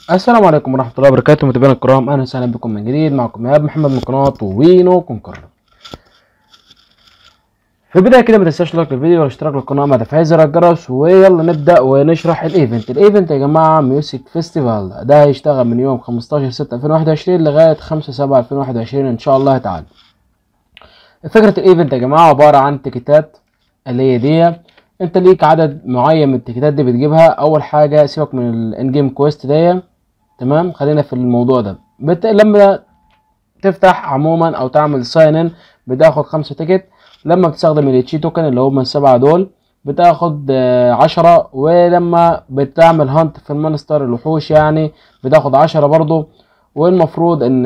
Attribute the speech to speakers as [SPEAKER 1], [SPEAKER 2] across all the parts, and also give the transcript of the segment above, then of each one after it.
[SPEAKER 1] السلام عليكم ورحمة الله وبركاته متابعينا الكرام، أهلا وسهلا بكم من جديد. معكم إيهاب محمد من قناة وينو كونكر. في البداية كده متنساش لايك للفيديو والاشتراك للقناة مع تفعيل زر الجرس، ويلا نبدأ ونشرح الإيفنت يا جماعة. ميوزك فيستيفال ده هيشتغل من يوم 15/6/2021 لغاية 5/7/2021 إن شاء الله تعالى. فكرة الإيفنت يا جماعة عبارة عن تيكيتات اللي هي دي. أنت ليك عدد معين من التيكيتات دي بتجيبها. أول حاجة سيبك من الإن جيم كويست دي، تمام، خلينا في الموضوع ده. لما تفتح عموما او تعمل ساين ان بتاخد 5 تيكت. لما بتستخدم الاتشي توكن اللي هم ال7 دول بتاخد 10. ولما بتعمل هانت في المونستر الوحوش يعني بتاخد 10 برضو. والمفروض ان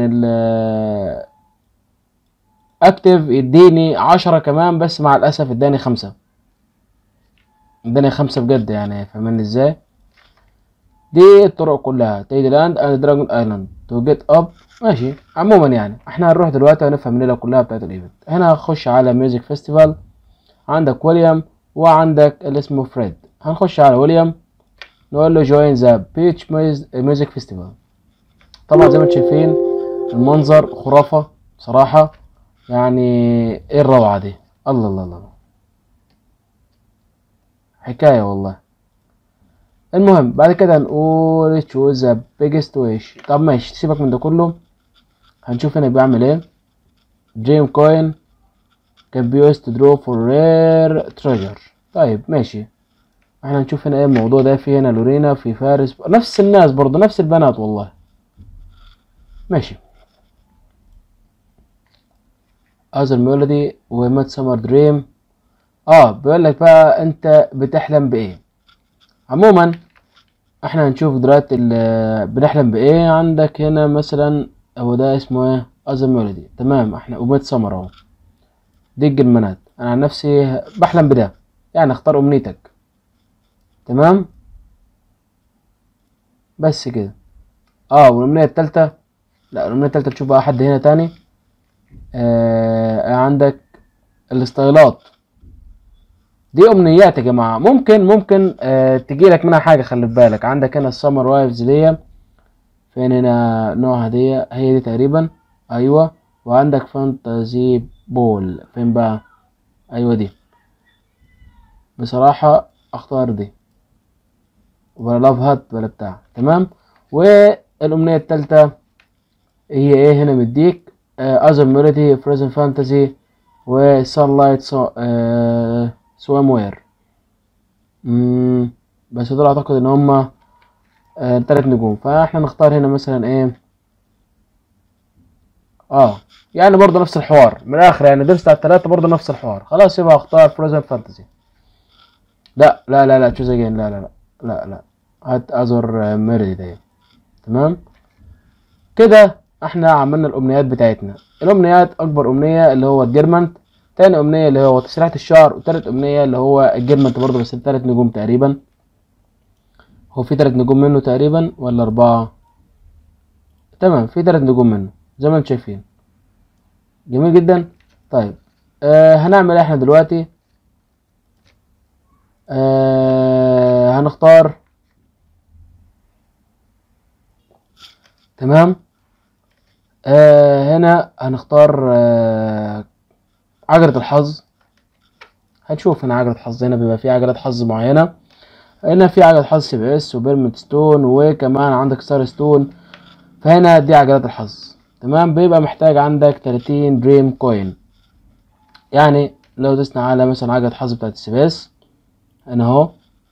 [SPEAKER 1] اكتف يديني 10 كمان، بس مع الاسف اداني 5. اداني 5 بجد يعني، فاهمني ازاي؟ دي الطرق كلها: تيدي لاند اند دراجون ايلاند تو جيت اب. ماشي، عموما يعني احنا هنروح دلوقتي ونفهم الليله كلها بتاعت الايفنت. هنا هخش على ميوزك فيستيفال، عندك ويليام وعندك اللي اسمه فريد. هنخش على ويليام نقول له جوين ذا بيتش ميوزك فيستيفال. طبعا زي ما انتم شايفين المنظر خرافه بصراحه، يعني ايه الروعه دي! الله الله الله، حكايه والله. المهم بعد كده هنقول تشوز ذا بيجست ويش. طب ماشي، سيبك من ده كله. هنشوف هنا بيعمل ايه. دريم كوين كان بيوست درو فور رير تريجر. طيب ماشي، احنا هنشوف هنا ايه الموضوع ده. في هنا لورينا، في فارس، نفس الناس برضه، نفس البنات والله. ماشي. اذر ميلودي ومات سمر دريم. بيقول لك بقى انت بتحلم بايه. عموما احنا هنشوف دلوقتي بنحلم بايه. عندك هنا مثلا هو ده اسمه ايه، اذر ميلودي، تمام. احنا ومات سمر اهو، دي الجرمانات. انا عن نفسي بحلم بده، يعني اختار امنيتك، تمام. بس كده. والامنيه التالتة، لا الامنيه التالتة تشوف بقى حد هنا تاني. عندك الاستايلات. دي امنيات يا جماعه، ممكن تجيلك منها حاجه. خلي في بالك عندك هنا السمر وايفز دي. فين هنا نوعها دي؟ هي دي تقريبا، ايوه. وعندك فانتازي بول، فين بقى؟ ايوه دي. بصراحه اختار دي، ولا لاف هات ولا بتاع، تمام. والامنيه التالتة هي ايه هنا مديك؟ اذر ميلودي فريزن فانتازي وسان لايت سوام وير. بس دول اعتقد ان هما 3 نجوم. فاحنا نختار هنا مثلا ايه. يعني برضه نفس الحوار من الاخر، يعني درست على ال3 برضه نفس الحوار. خلاص يبقى اختار فريزن فانتازي. لا لا لا لا، تشوز اجين. لا لا لا لا لا، هات اذر ميلودي دي، تمام. كده احنا عملنا الامنيات بتاعتنا. الامنيات اكبر امنيه اللي هو الجيرمنت، تاني امنيه اللي هو تسريحه الشعر، وتالت امنيه اللي هو الجيرمنت برضه بس 3 نجوم تقريبا. هو في 3 نجوم منه تقريبا ولا 4؟ تمام، في 3 نجوم منه زي ما انتم شايفين. جميل جدا. طيب هنعمل احنا دلوقتي هنختار، تمام. هنا هنختار عجلة الحظ. هنشوف هنا عجلة حظ، هنا بيبقى في عجلة حظ معينة. هنا في عجلة حظ سي بي اس وبيرمنت ستون، وكمان عندك ستار ستون. فهنا دي عجلات الحظ، تمام. بيبقى محتاج عندك 30 دريم كوين. يعني لو دوسنا على مثلا عجلة حظ بتاعت السي بي اس هنا اهو،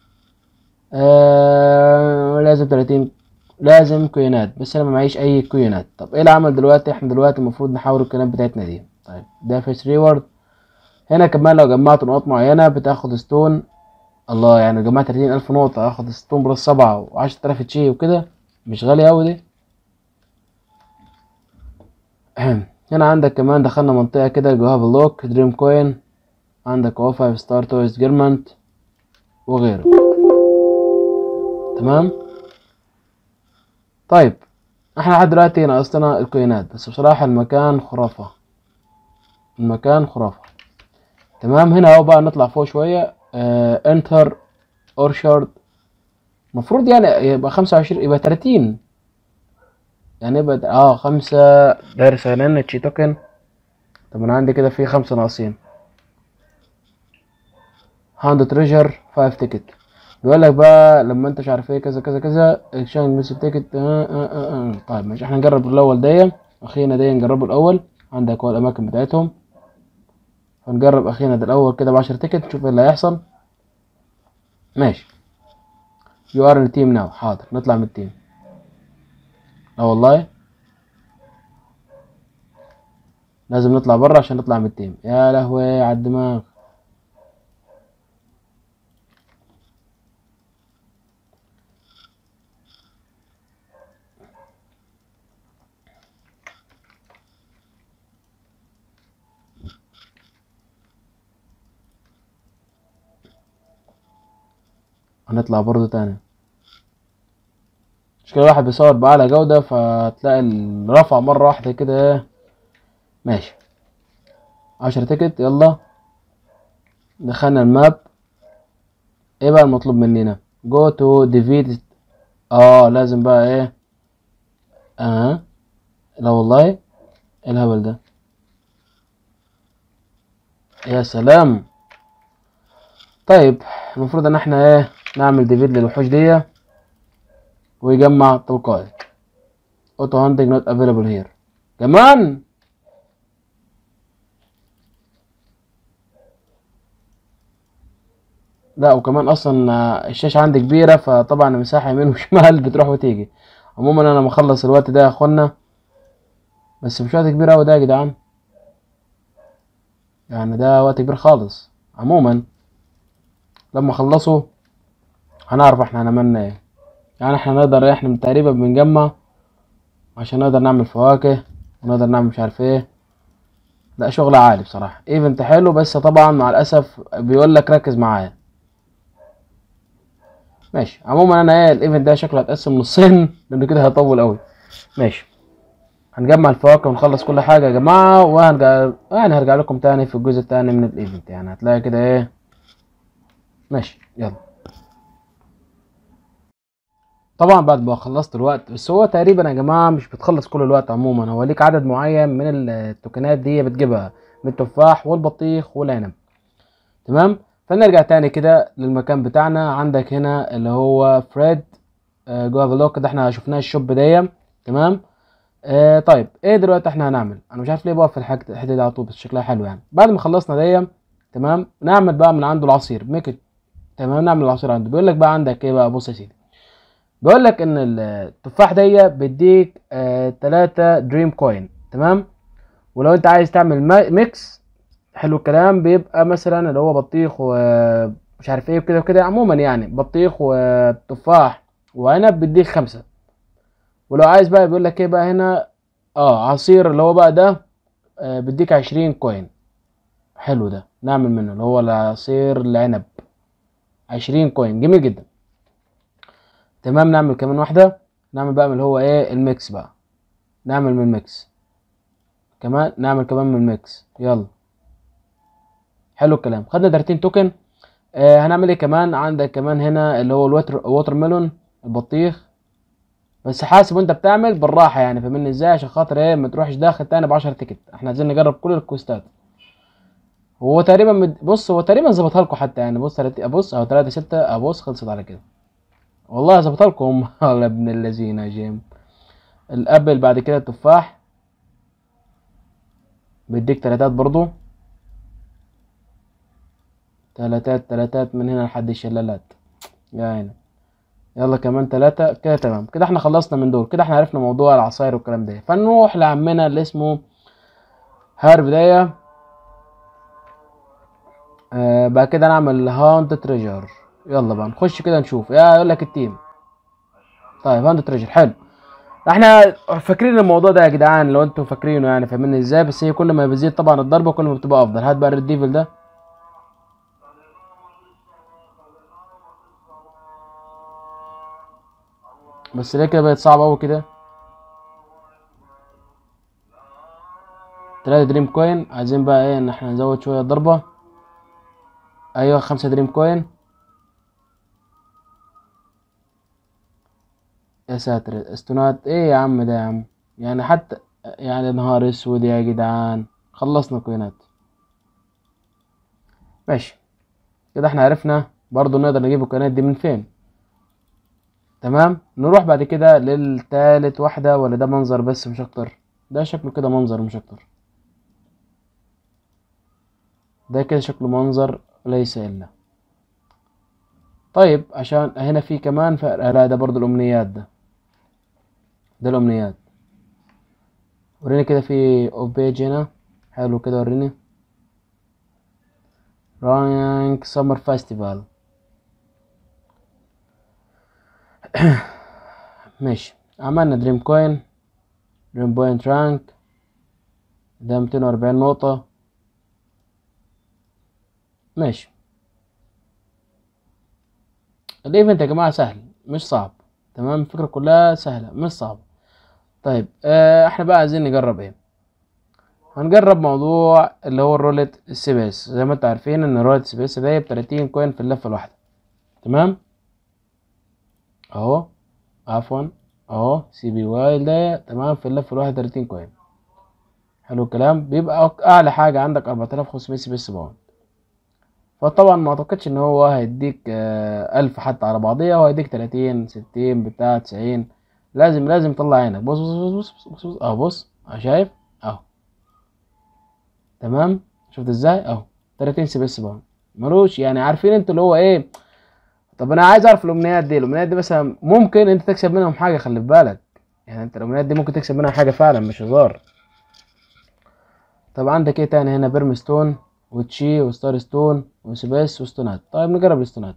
[SPEAKER 1] لازم 30، لازم كوينات. بس انا ما معيش اي كوينات. طب ايه العمل دلوقتي؟ احنا دلوقتي المفروض نحاول الكوينات بتاعتنا دي. طيب ده فيس ريورد. هنا كمان لو جمعت نقاط معينة بتاخد ستون. الله، يعني جمعت 30,000 نقطة اخد ستون بلس 7 و10,000 تشي وكده. مش غالي اوي دي. هنا عندك كمان دخلنا منطقة كده جواها بلوك دريم كوين. عندك اهو 5 ستار تويست جيرمنت وغيره، تمام. طيب احنا لحد دلوقتي ناقصنا الكوينات، بس بصراحة المكان خرافة، المكان خرافة، تمام. هنا اهو بقى نطلع فوق شوية. انتر اورشارد. المفروض يعني يبقى 25، يبقى 30. يعني يبقى خمسة داير ساينين تشي توكن. طب انا عندي كده في خمسة ناقصين. هاند تريجر 5 تيكت. بيقول لك بقى لما انت مش عارف ايه كذا كذا كذا اكشن ميس تيكت. طيب ماشي، احنا نجرب الاول دي. اخينا دي نجربه الاول. عندك هو الاماكن بتاعتهم. هنجرب اخينا ده الاول كده ب10 تيكت نشوف ايه اللي هيحصل. ماشي. يو ار ان تيم ناو. حاضر نطلع من التيم. لا والله لازم نطلع بره عشان نطلع من التيم. يا لهوي على الدماغ. هنطلع برضه تاني. مش كده واحد بيصور بأعلى جودة فتلاقي الرفع مرة واحدة كده ايه. ماشي. 10 تيكت يلا. دخلنا الماب. ايه بقى المطلوب مننا؟ جو تو ديفيت. لازم بقى ايه. اه لا والله ايه الهبل ده. يا سلام. طيب المفروض ان احنا ايه نعمل ديفيد للوحوش دي ويجمع تلقائي. اوتو هانتنج نوت افيلابل هير كمان. لا وكمان اصلا الشاشة عندي كبيرة فطبعا المساحة يمين وشمال بتروح وتيجي. عموما انا مخلص الوقت ده يا اخوانا، بس مش وقت كبير اوي ده يا جدعان. يعني ده وقت كبير خالص. عموما لما اخلصه هنعرف احنا عملنا ايه. يعني احنا نقدر احنا تقريبا بنجمع عشان نقدر نعمل فواكه ونقدر نعمل مش عارف ايه. لا شغل عالي بصراحة. ايفنت حلو بس طبعا مع الاسف بيقول لك ركز معايا. ماشي. عموما انا ايه الايفنت ده شكله هيتقسم نصين لانه كده هيطول قوي. ماشي. هنجمع الفواكه ونخلص كل حاجة يا جماعة وهنرجع يعني هرجع لكم تاني في الجزء التاني من الايفنت. يعني هتلاقي كده ايه. ماشي يلا. طبعا بعد ما خلصت الوقت، بس هو تقريبا يا جماعة مش بتخلص كل الوقت. عموما هو ليك عدد معين من التوكنات دي بتجيبها من التفاح والبطيخ والعنب. تمام. فنرجع تاني كده للمكان بتاعنا. عندك هنا اللي هو فريد جوه فلوك ده احنا شفناه الشوب دي. تمام. طيب ايه دلوقتي احنا هنعمل؟ انا مش عارف ليه بقف في الحته دي على طول، بس شكلها حلو يعني. بعد ما خلصنا دي تمام نعمل بقى من عنده العصير ميك. تمام نعمل العصير عنده. بيقول لك بقى عندك ايه بقى. بص يا سيدي. بيقول لك ان التفاح دي بيديك 3 دريم كوين. تمام. ولو انت عايز تعمل ميكس حلو الكلام بيبقى مثلا اللي هو بطيخ ومش عارف ايه وكده وكده. عموما يعني بطيخ وتفاح وعنب بيديك 5. ولو عايز بقى بيقول لك ايه بقى هنا. عصير اللي هو بقى ده بيديك 20 كوين. حلو ده نعمل منه اللي هو العصير العنب. 20 كوين جميل جدا. تمام. نعمل كمان واحدة. نعمل بقى من اللي هو ايه الميكس بقى. نعمل من الميكس كمان. نعمل كمان من الميكس يلا. حلو الكلام. خدنا 30 توكن. هنعمل ايه كمان؟ عندك كمان هنا اللي هو الوتر ميلون البطيخ. بس حاسب وانت بتعمل بالراحه يعني فاهمني ازاي عشان خاطر ايه ما تروحش داخل تاني ب10 تيكت. احنا عايزين نجرب كل الكوستات. هو تقريبا بص هو تقريبا ظبطها لكم حتى يعني. بص ابص اهو 3 6 ابص خلصت على كده. والله ظبطها لكم ولا ابن الذين يا جيم. الابل بعد كده التفاح بيديك تلاتات برضو. تلاتات من هنا لحد الشلالات. يا عيني. يلا كمان 3 كده. تمام كده احنا خلصنا من دول. كده احنا عرفنا موضوع العصاير والكلام ده. فنروح لعمنا اللي اسمه هارف دايا. بعد كده نعمل هاند تريجر. يلا بقى نخش كده نشوف يا يقول لك التيم. طيب هاند تريجر حلو. احنا فاكرين الموضوع ده يا جدعان لو انتم فاكرينه يعني فاهمين ازاي. بس هي كل ما بيزيد طبعا الضربه كل ما بتبقى افضل. هات بقى الريد ديفل ده. بس ليه كده بقت صعبه قوي كده. 3 دريم كوين. عايزين بقى ايه ان احنا نزود شويه الضربه. ايوه 5 دريم كوين. يا ساتر، استونات ايه يا عم ده يا عم؟ يعني حتى، يعني نهار اسود يا جدعان، خلصنا كوينات. ماشي، كده احنا عرفنا برضو نقدر نجيب الكوينات دي من فين. تمام، نروح بعد كده للتالت واحدة، ولا ده منظر بس مش اكتر؟ ده شكله كده منظر مش اكتر، ده كده شكله منظر ليس الا. طيب عشان هنا في كمان فرق، لا ده برضو الامنيات، ده الامنيات. وريني كده في اوبيج هنا، حلو كده وريني. رانك سمر فيستيفال. ماشي، عملنا دريم كوين، دريم بوينت رانك، ده 240 نقطة. ماشي، الايفنت يا جماعة سهل مش صعب. تمام، الفكرة كلها سهلة مش صعبة. طيب احنا بقى عايزين نجرب ايه؟ هنجرب موضوع اللي هو الرولة السبيس. زي ما انتوا عارفين ان رولة السبيس ده ب 30 كوين في اللفة الواحدة. تمام، اهو، عفوا، اهو سي بي واي ده تمام في اللفة الواحدة 30 كوين. حلو الكلام، بيبقى اعلى حاجة عندك 4500 سبيس باوند. فطبعا ما اعتقدش ان هو هيديك 1000 حتى على بعضيها، هو هيديك 30 60 بتاع 90. لازم تطلع عينك. بص بص بص بص بص, بص. اهو بص، شايف اهو. تمام، شفت ازاي اهو 30 سبيس باوند ملوش. يعني عارفين انتوا اللي هو ايه. طب انا عايز اعرف الامنيات دي، مثلا ممكن انت تكسب منهم حاجه، خلي في بالك. يعني انت الامنيات دي ممكن تكسب منها حاجه فعلا مش هزار. طب عندك ايه تاني هنا؟ بيرمستون وتشي وستار ستون وسبيس وستونات. طيب نجرب الستونات.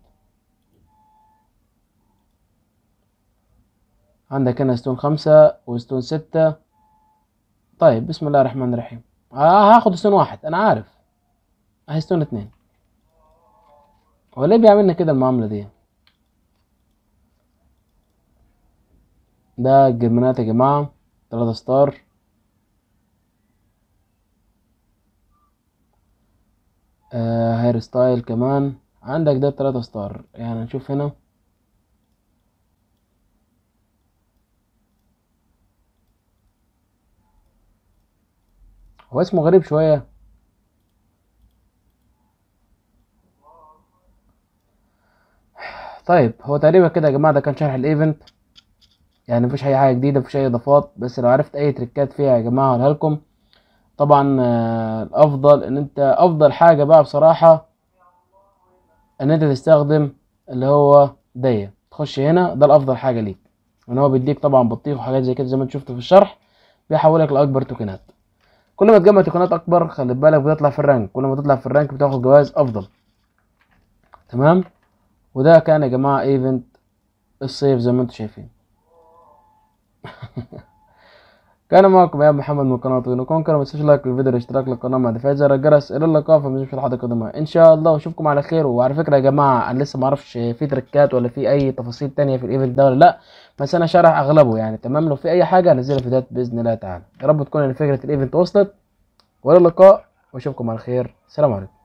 [SPEAKER 1] عندك هنا ستون 5 وستون 6. طيب بسم الله الرحمن الرحيم. هاخد ستون واحد انا عارف. اهي ستون 2. هو ليه بيعملنا كده المعامله دي؟ ده الجرمانات يا جماعه، 3 ستار. هير ستايل كمان عندك، ده 3 ستار. يعني نشوف هنا. هو اسمه غريب شويه. طيب هو تقريبا كده يا جماعه ده كان شرح الايفنت. يعني مفيش اي حاجه جديده، مفيش اي اضافات، بس لو عرفت اي تريكات فيها يا جماعه هقولها لكم. طبعا الافضل ان انت، افضل حاجه بقى بصراحه ان انت تستخدم اللي هو دي، تخش هنا، ده الافضل حاجه ليك. ان هو بيديك طبعا بطيخ وحاجات زي كده زي ما انت شفت في الشرح. بيحولك لاكبر توكنات. كل ما تجمع توكنات اكبر خلي بالك بتطلع في الرانك، كل ما تطلع في الرانك بتاخد جوائز افضل. تمام، وده كان يا جماعه ايفنت الصيف زي ما انتم شايفين. كان معكم يا محمد من قناة ونكون كان. متنسوش لايك للفيديو والاشتراك للقناة مع تفعيل زر الجرس. الى اللقاء في مزيد في الحلقة القادمة ان شاء الله، واشوفكم على خير. وعلى فكرة يا جماعة انا لسه ما اعرفش في تريكات ولا في اي تفاصيل تانية في الايفنت ده ولا لا، بس انا شارح اغلبه يعني. تمام، لو في اي حاجة هنزلها فيديوهات باذن الله تعالى. يا رب تكون فكرة الايفنت وصلت. والى اللقاء واشوفكم على خير. سلام عليكم.